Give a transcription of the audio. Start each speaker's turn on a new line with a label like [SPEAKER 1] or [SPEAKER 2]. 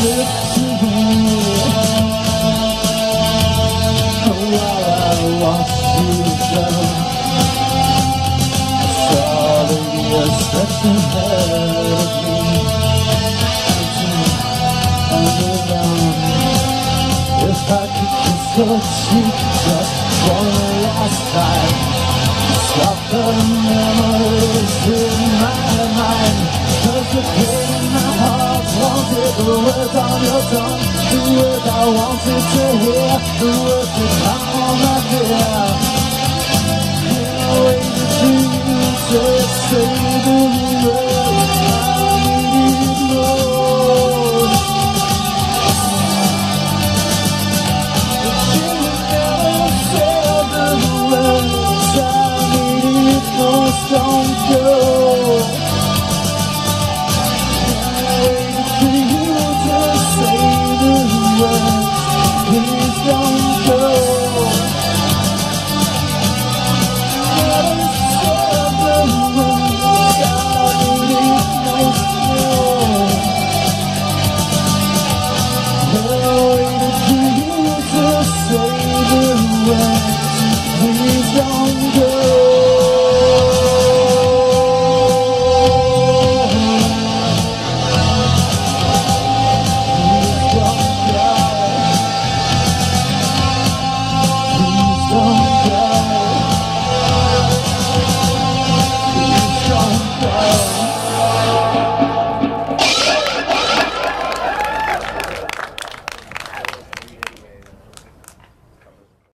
[SPEAKER 1] slipped away. While I watched you go, I saw the years that you had of me. If I could kiss your cheek just one last time, stop the memories in my mind. 'Cause the pain in my heart wanted the words on your tongue, the words I wanted to hear, the words that come on my ear. And I waited for you to say the words.